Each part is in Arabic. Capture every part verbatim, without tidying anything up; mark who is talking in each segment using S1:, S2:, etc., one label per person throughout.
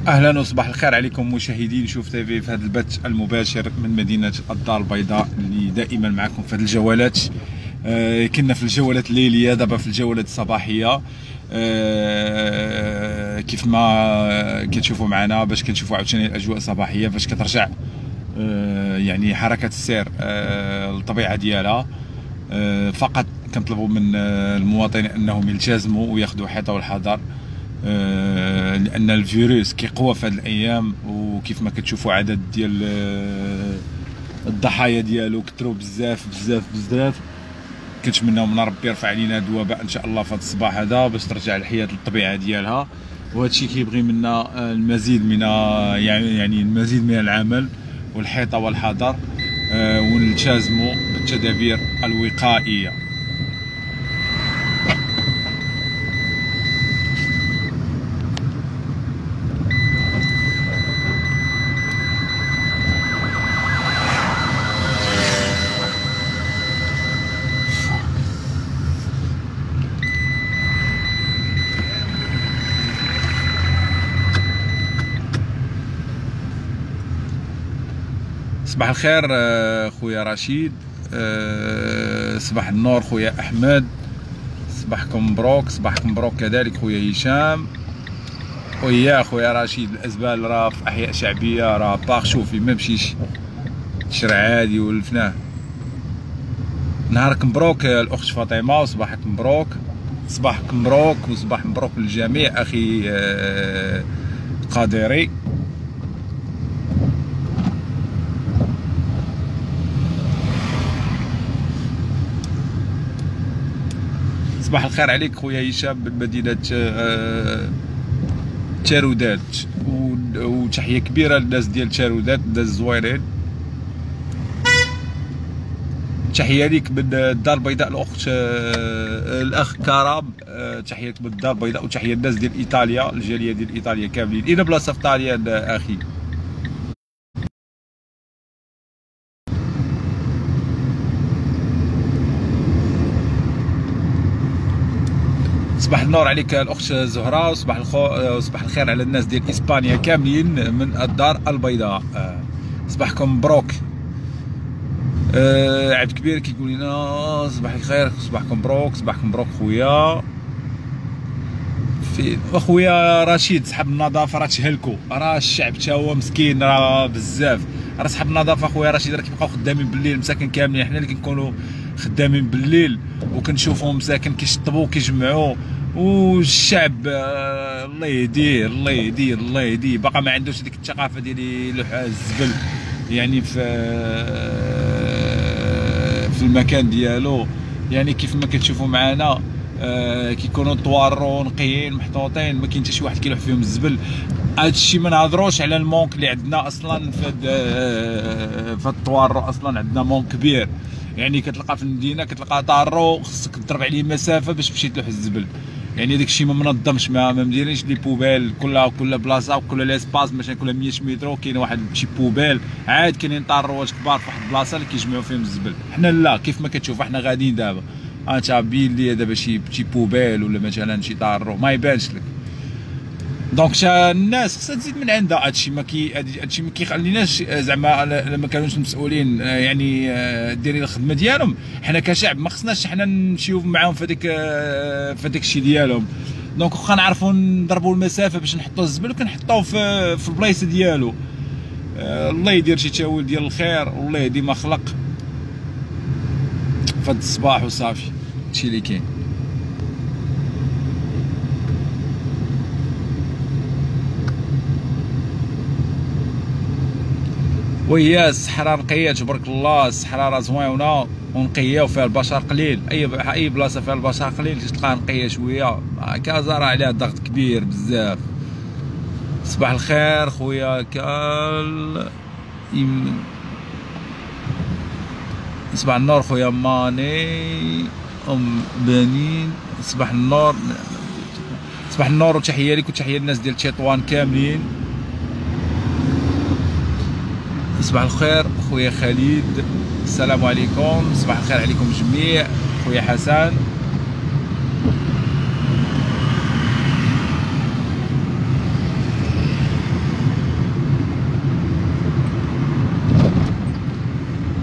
S1: اهلا وصباح الخير عليكم مشاهدين شوف تيفي في هذا البث المباشر من مدينه الدار البيضاء اللي دائما معكم في هذه الجولات. آه كنا في الجولات الليليه، دابا في الجولات الصباحيه. آه كيف ما كتشوفوا معنا باش كنشوفوا عاوتاني الاجواء الصباحيه فاش كترجع آه يعني حركه السير آه الطبيعه ديالها. آه فقط كنطلبوا من المواطنين انهم يلتزموا وياخذوا حيطه والحذر، آه لان الفيروس كيقوى في هذه الايام، وكيف ما كتشوفوا عدد ديال آه الضحايا ديالو كثروا بزاف بزاف بزاف. كنتمناو من ربي يرفع علينا هذا الوباء ان شاء الله في هذا الصباح هذا باش ترجع الحياه للطبيعه ديالها. وهذا الشيء كيبغي منا المزيد من يعني يعني المزيد من العمل والحيطه والحذر، آه ونلتزموا بالتدابير الوقائيه. صباح الخير خويا رشيد، صباح النور خويا احمد، صباحكم مبروك. صباحكم مبروك كذلك خويا هشام. ويا خويا رشيد، الازبال راه في احياء شعبيه راه باغ، شوفي ما مشيش شرع عادي ولفناه. نهارك مبروك الاخت فاطمه، وصباحك مبروك. صباحك مبروك وصباح مبروك للجميع اخي قادري. صباح الخير عليك خويا هشام من مدينة تارودات، وتحية كبيرة للناس ديال تارودات، الناس زوينين. تحية ليك من الدار البيضاء الأخت الأخ كرم، تحية من الدار البيضاء، وتحية للناس ديال إيطاليا، الجالية ديال إيطاليا كاملين. أين بلاصة في طاليان أخي؟ صباح النور عليك الاخت زهره، وصباح الخو صباح الخير على الناس ديال اسبانيا كاملين من الدار البيضاء. صباحكم مبروك. أه عبد كبير كيقول لنا صباح الخير، صباحكم مبروك. صباحكم مبروك خويا. فين اخويا رشيد؟ صحاب النظافه راه تهلكوا، راه الشعب تا هو مسكين راه بزاف. راه صحاب النظافه خويا رشيد راه كيبقاو خدامين بالليل، مساكن كاملين حنا اللي كنكونوا خدامين بالليل وكنشوفوهم مساكن كيشطبوا وكيجمعوا. والشعب آه الله يهديه الله يهديه الله يهديه، باقا ما عندوش ديك الثقافه ديال يلوح الزبل يعني في آه في المكان ديالو. يعني كيف ما كتشوفوا معنا آه كيكونوا طوارو نقيين محطوطين، ما كاين حتى شي واحد كيلوح فيهم الزبل. هذا الشيء ما نهضروش على المونك اللي عندنا اصلا في آه في الطوارو، اصلا عندنا مونك كبير. يعني كتلقى في المدينه كتلقى طارو خصك تضرب عليه مسافه باش تمشي تلوح الزبل. يعني داك الشيء ما منظمش، ما مديرينش لي بوبيل كل كل بلاصه وكل ليسباس، مثلا كل مية متر كاين واحد شي بوبيل عاد. كاينين طاروات كبار في واحد البلاصه اللي كيجمعوا فيهم الزبل. حنا لا، كيف ما كتشوف حنا غاديين دابا انت بين لي دابا شي شي بوبيل ولا مثلا شي طارو ما يبانش لك. دونك الناس خصها تزيد من عندها. هادشي ما كي هادشي ما كيخليناش زعما لما كانوش المسؤولين يعني دايرين الخدمه ديالهم، حنا كشعب ما خصناش حنا نمشيو معاهم في هذيك في هذاك الشيء ديالهم. دونك واخا نعرفوا نضربوا المسافه باش نحطوا الزبل كنحطوه في في البلايص ديالو. الله يدير شي تاويل ديال الخير والله يهدي ما خلق في هذا الصباح وصافي. هادشي اللي كاين. وهي الصحراء نقيه تبارك الله، الصحراء راه زوينه ونقيه وفيها البشر قليل. اي اي بلاصه فيها البشر قليل تلقاها نقيه شويه. كازا راه عليها ضغط كبير بزاف. صباح الخير خويا كال يم... صباح النور خويا ماني ام بنين. صباح النور صباح النور وتحيه لك وتحيه للناس ديال تطوان كاملين. صباح الخير خويا خالد، السلام عليكم. صباح الخير عليكم جميع. خويا حسن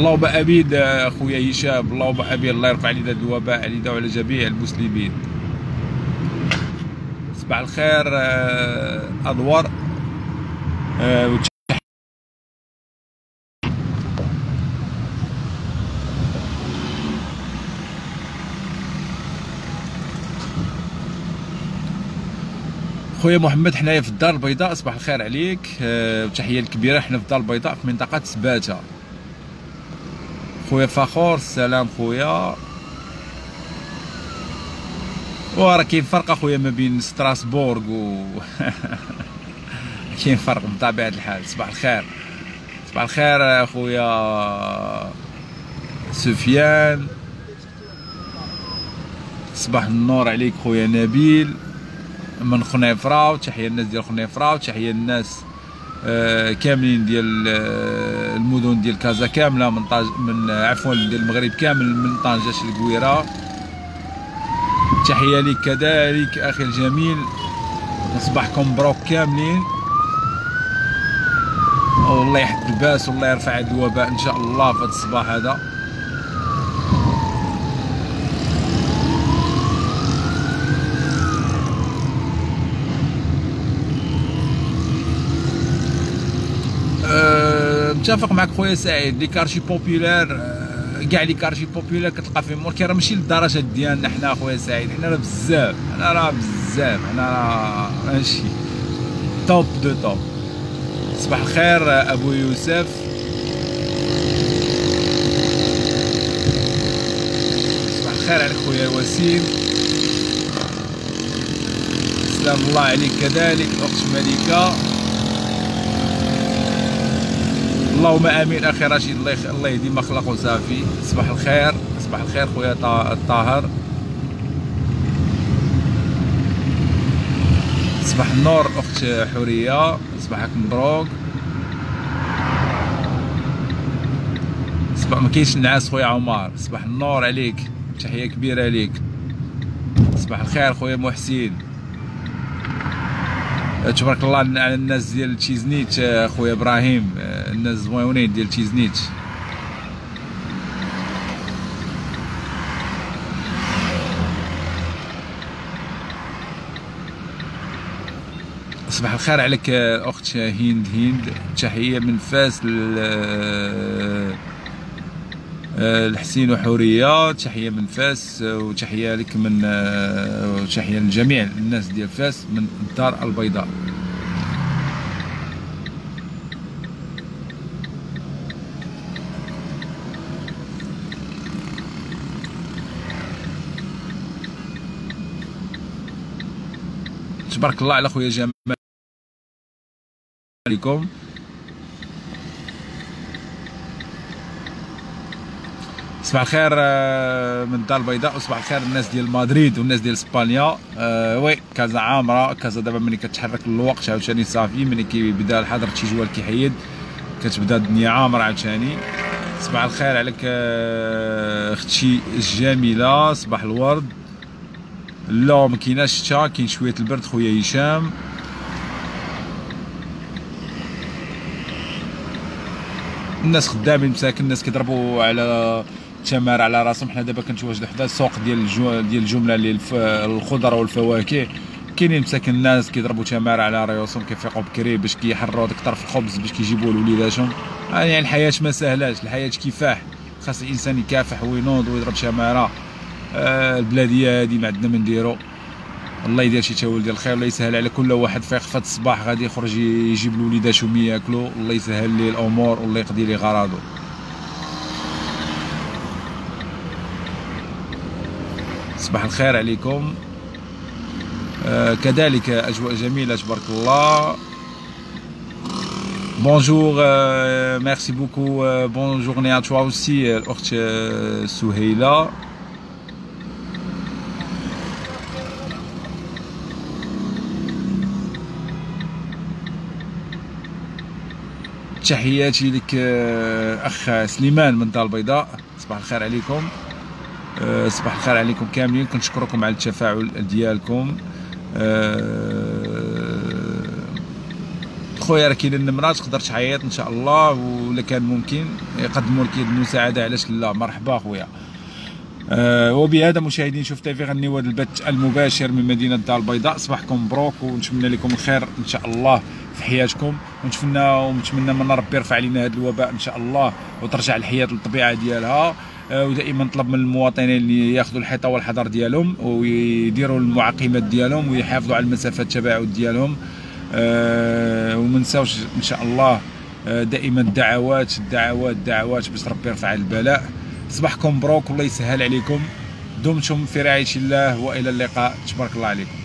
S1: اللهم امين اخويا هشام، اللهم امين. الله يرفع علينا الوباء علينا وعلى جميع المسلمين. صباح الخير انور. خويا محمد، حنايا في الدار البيضاء. صباح الخير عليك وتحيه الكبيره. حنا في الدار البيضاء في منطقه سباته. خويا فخور، السلام خويا. وراه كاين فرق اخويا ما بين ستراسبورغ و كاين فرق بطبيعه الحال. صباح الخير، صباح الخير اخويا سفيان. صباح النور عليك خويا نبيل من خنيفره، وتحيه الناس ديال خنيفره، وتحيه الناس آه كاملين ديال آه المدن ديال كازا كامله، من طاج من عفوا ديال المغرب كامل، من طنجه للكويره. تحيه ليك كذلك اخي الجميل. صباحكم مبروك كاملين، والله يحد الباس والله يرفع هذا الوباء ان شاء الله في هذا الصباح هذا. أه متفق معك خويا سعيد. لي كارشي بوبولار كاع لي كارشي بوبولار كتلقى فيهم، ولكن راه ماشي للدرجه ديالنا حنا خويا سعيد. حنا راه بزاف، حنا راه بزاف، حنا راه ماشي توب دو توب. صباح الخير ابو يوسف. صباح الخير عليك خويا وسيم. سلام الله عليك كذلك الاخت ملكه. اللهم امين اخي رشيد. الله يخ... الله يهدي ما خلق وصافي. صباح الخير، صباح الخير خويا الطاهر. صباح النور اخت حوريه، صباحك مبروك. صباح ما كاينش النعاس خويا عمر. صباح النور عليك، تحيه كبيره ليك. صباح الخير خويا محسن. تبارك الله على الناس ديال تشيزنيت خويا ابراهيم، الناس زويونين ديال تشيزنيت. صباح الخير عليك اخت هند. هند تحيه من فاس الحسين وحوريه، تحيه من فاس، وتحيه لك من تحيه لجميع الناس ديال فاس من الدار البيضاء. تبارك الله على خويا جمال عليكم. صباح الخير من الدار البيضاء، وصباح الخير الناس ديال مدريد والناس ديال اسبانيا. أه وي كازا عامره. كازا دابا ملي كتحرك الوقت عاوتاني صافي، ملي كيبدا الحظر شي جوال كيحيد كتبدا الدنيا عامره عاوتاني. صباح الخير عليك اختي الجميله. صباح الورد. لا ما كايناش الشتا، كاين شويه البرد خويا هشام. الناس خدامين مساكن، الناس كيضربوا على التمار على راسهم. حنا دابا كنتواجدوا حدا السوق ديال الجو ديال الجمله اللي الخضره والفواكه. كاينين مساكن الناس كيضربوا تمار على راسهم، كيفيقوا بكري باش كيحروا داك طرف الخبز باش كيجيبوا لوليداتهم. يعني الحياه ما سهلاش، الحياه كفاح، خاص الانسان يكافح وينوض ويضرب تماره. آه البلاديه هادي ما عندنا ما نديرو. الله يدير شي تاول ديال الخير، الله يسهل على كل واحد فايق في هاد الصباح غادي يخرج يجيب لوليداتهم ياكلوا. الله يسهل ليه الامور والله يقضي ليه غراضو. صباح الخير عليكم. آه كذلك اجواء جميله تبارك الله. بونجور، ميرسي بوكو، بون جورني ا توا اوسي الاخت سهيله. تحياتي لك اخ سليمان من الدار البيضاء. صباح الخير عليكم. صباح الخير عليكم كاملين. كنشكركم على التفاعل ديالكم. خويا راه كاين النمره تقدر تعيط ان شاء الله، ولا كان ممكن يقدموا لك يد المساعده، علاش لا؟ مرحبا خويا. أه وبهذا مشاهدين شوف تيفي غنيو هذا البث المباشر من مدينه الدار البيضاء. صباحكم مبروك ونتمنى لكم الخير ان شاء الله في حياتكم، ونتمنى ونتمنى من ربي يرفع علينا هذا الوباء ان شاء الله وترجع الحياه للطبيعه ديالها. أه ودائما نطلب من المواطنين اللي ياخذوا الحيطه والحذر ديالهم ويديروا المعقمات ديالهم ويحافظوا على المسافات التباعد ديالهم. أه وما نساوش ان شاء الله دائما الدعوات الدعوات الدعوات باش ربي يرفع البلاء. صباحكم مبروك والله يسهل عليكم، دمتم في رعاية الله والى اللقاء، تبارك الله عليكم.